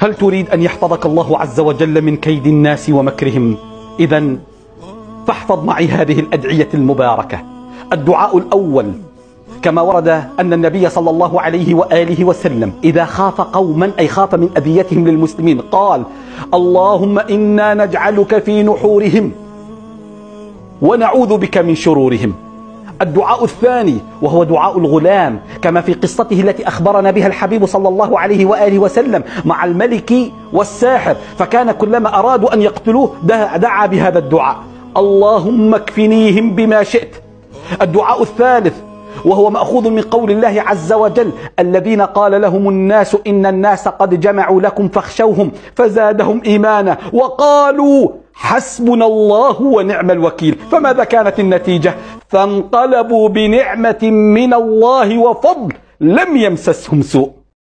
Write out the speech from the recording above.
هل تريد أن يحفظك الله عز وجل من كيد الناس ومكرهم؟ إذن فاحفظ معي هذه الأدعية المباركة. الدعاء الأول كما ورد أن النبي صلى الله عليه وآله وسلم إذا خاف قوما أي خاف من أذيتهم للمسلمين قال: اللهم إنا نجعلك في نحورهم ونعوذ بك من شرورهم. الدعاء الثاني وهو دعاء الغلام كما في قصته التي أخبرنا بها الحبيب صلى الله عليه وآله وسلم مع الملك والساحر، فكان كلما أرادوا أن يقتلوه دعا بهذا الدعاء: اللهم اكفنيهم بما شئت. الدعاء الثالث وهو مأخوذ من قول الله عز وجل: الذين قال لهم الناس إن الناس قد جمعوا لكم فاخشوهم فزادهم إيمانا وقالوا حسبنا الله ونعم الوكيل. فماذا كانت النتيجة؟ فانقلبوا بنعمة من الله وفضل لم يمسسهم سوء.